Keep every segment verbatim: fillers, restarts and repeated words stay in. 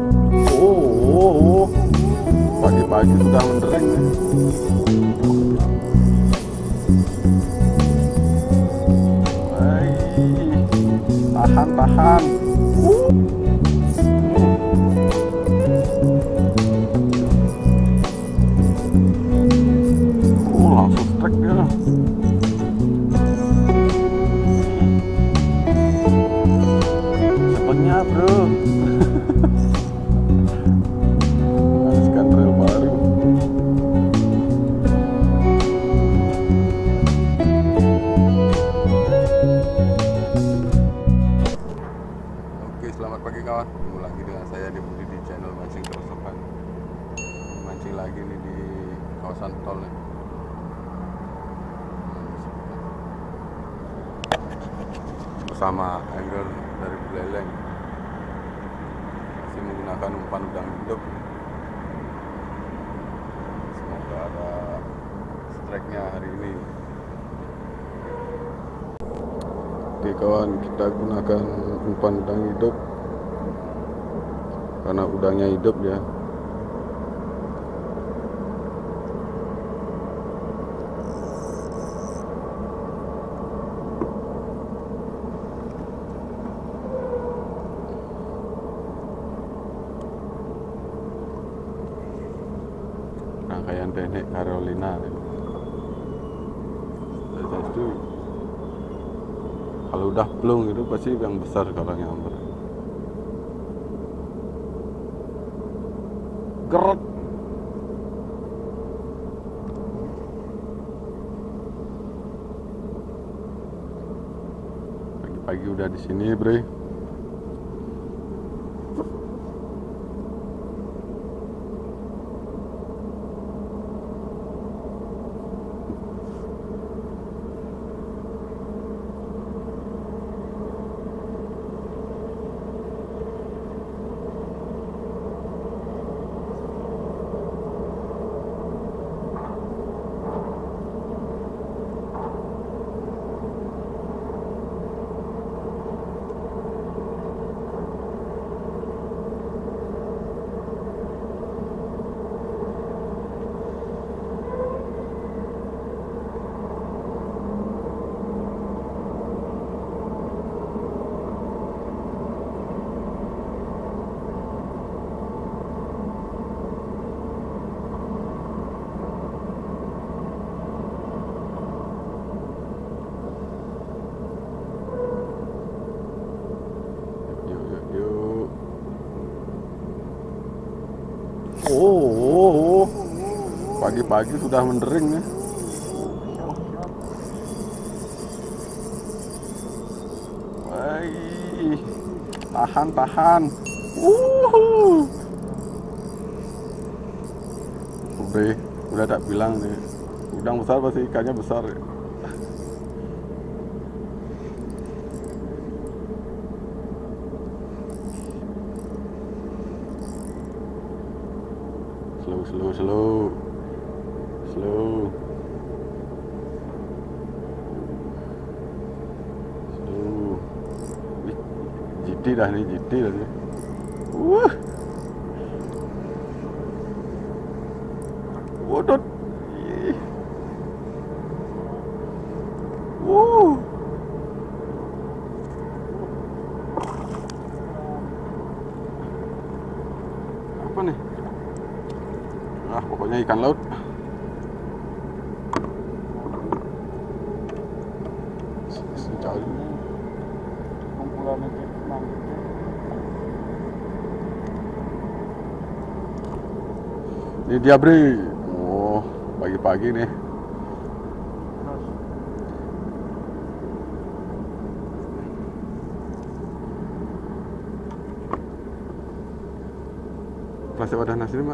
Oh, oh, oh. Pagi-pagi sudah mendering nih. Hai, tahan, tahan. Uh. Oh, langsung strike dia. Cepetnya, bro. Menghabiskan rel baru. Oke, selamat pagi kawan. Ketemu lagi dengan saya di Budi di channel Mancing Kerusuhan. Mancing lagi nih di kawasan tol nih. Bersama angler dari Buleleng. Masih menggunakan umpan udang hidup. Semoga ada strike-nya hari ini. Oke kawan, kita gunakan umpan udang hidup karena udangnya hidup ya. Rangkaian teknik Carolina itu kalau udah plung itu pasti yang besar kalau nyamber. Geret. Pagi-pagi udah di sini, Bre. Oh, oh, oh. Pagi-pagi sudah mendering ya. Hai, tahan, tahan. Uhuh. Udah, udah tak bilang nih. Udang besar pasti ikannya besar ya. Slow, slow, slow, slow, slow. Wih, G T dah nih, G T dah nih. Wah, waduh, ih, wuh, apa nih? Ah, pokoknya ikan laut. Secari kumpulan itu ini dia, Bre. Oh, pagi-pagi nih. Plastik wadah nasi ini mah.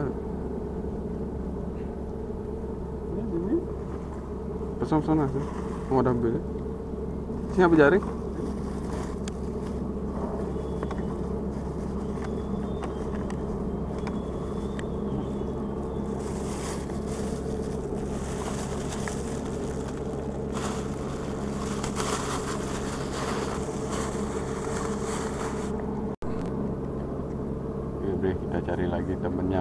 Ini pesan-pesan nasi. Mau ada beli. Sini apa jaring? Bre, kita cari lagi temennya.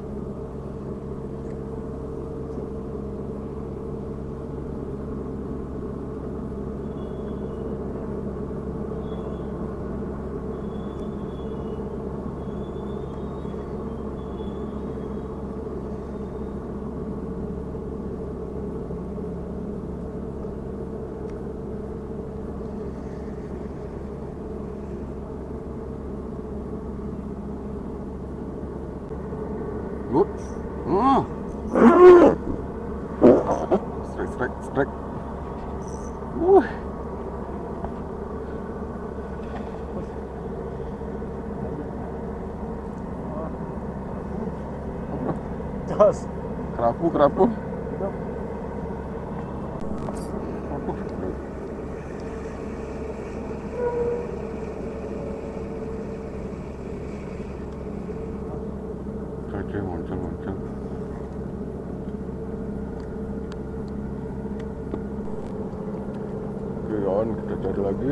Good. Oh. Strike, strike, strike. Uh. Jos. Kerapu, kerapu. Oke, muncul, muncul. Oke, on, kita cari lagi.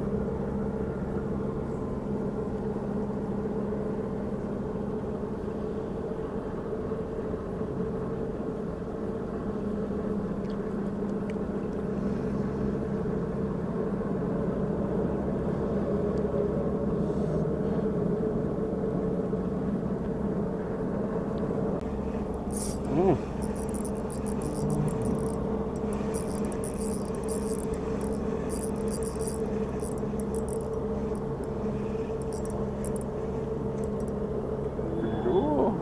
Hmm. Aduh.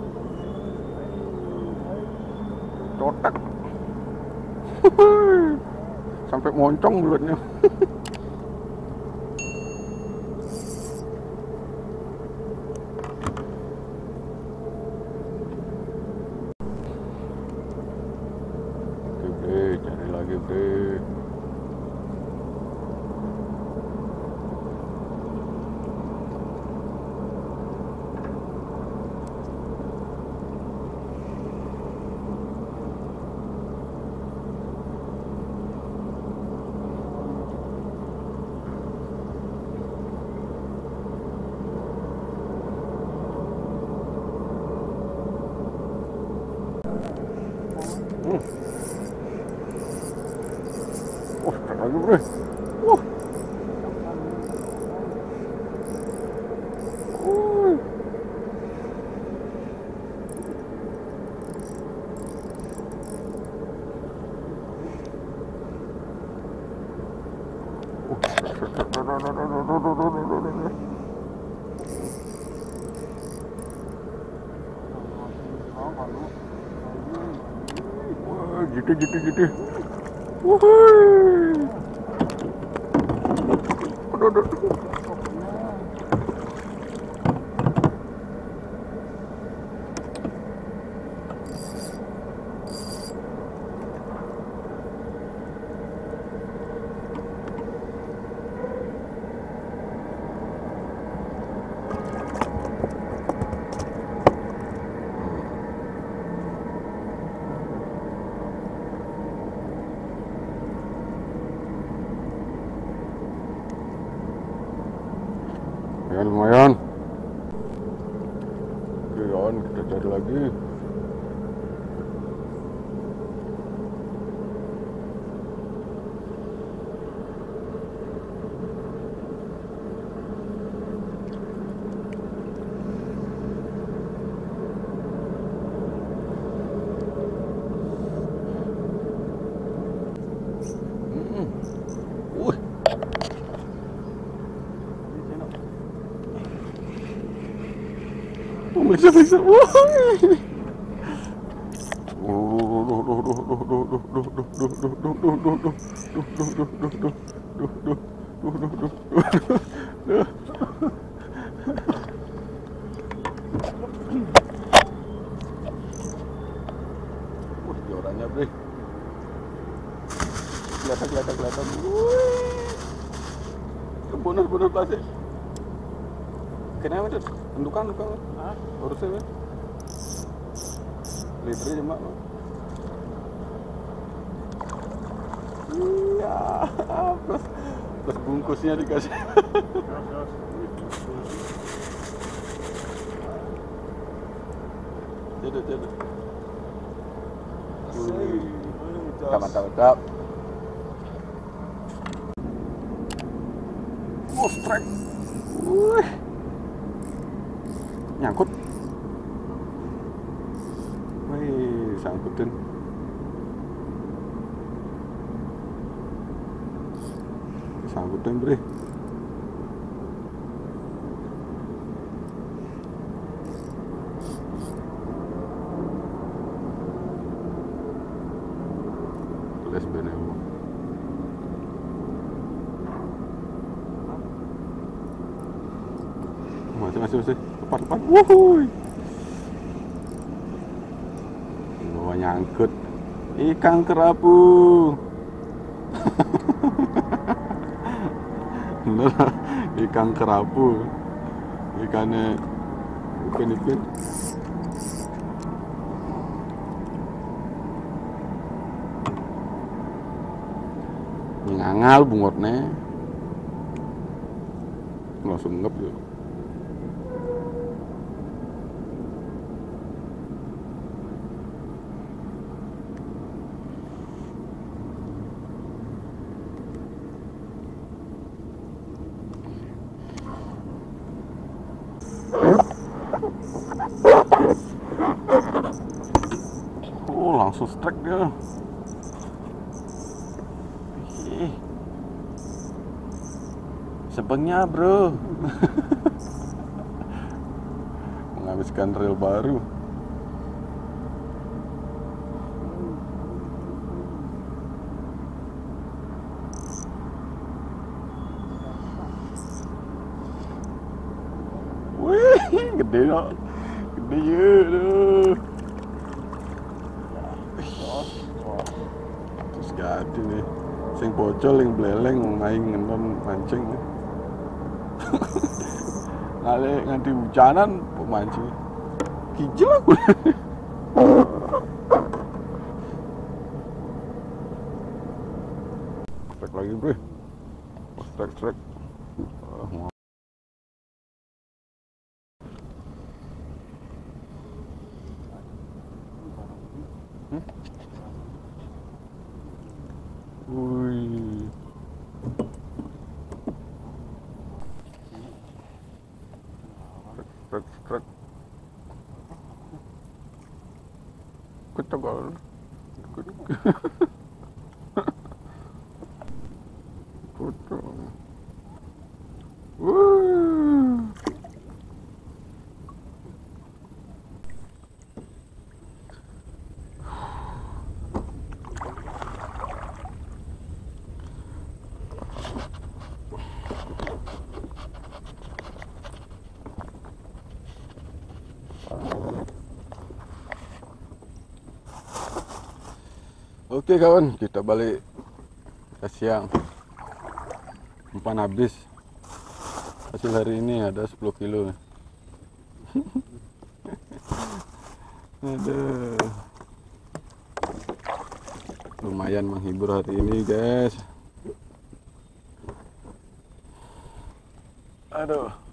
Cotak. Sampai moncong mulutnya. Cari lagi, Bre. Hmm. Wah, cari lagi, Bre. Wah. Uh. Wah, gitu, gitu, gitu. Wuhui. Aduh, aduh. Ya lumayan. Oke, on, kita cari lagi. Hmm. Uh. Bisa, bisa. Wah. Wah, jorannya, Bre. Kelihatan, kelihatan, kelihatan. Bonus-bonus plastik. Kenapa, Dut? Tentukan, tentukan. Hah? Urusnya, Dut. Libre aja, Mak. Iya, plus, plus bungkusnya dikasih. Jos, jos. Cedek, cedek. Asik. Wih. Wih, jos. Mantap, mantap, mantap. Oh, strike. Wih. Nyangkut. Wih, sangkutin. Sangkutin, Bre. Les benewo. Masih, masih, masih. Lepas, lepas. Wuhui. Bawa nyangkut. Ikan kerapu. Bener, ikan kerapu. Ikannya ipin-ipin. Ngangal bungotnya. Langsung ngep ya. Oh, langsung strike dia. Ih. Sebengnya, bro. Menghabiskan reel baru. Wih, gede no. Gede ya, aduh. Terus gede nih. Sing bocol, yang beleleng, main ngendon mancing. Ngale nganti hujanan pemancing. Kijil aku. Strike lagi, bro. Strike, strike. Uh, Hmm? Wih. Strek, strek. Kecokol. Kocok. Wih. Oke kawan, kita balik ke siang. Umpan habis. Hasil hari ini ada sepuluh kilo. Aduh. Lumayan menghibur hari ini, guys. Aduh.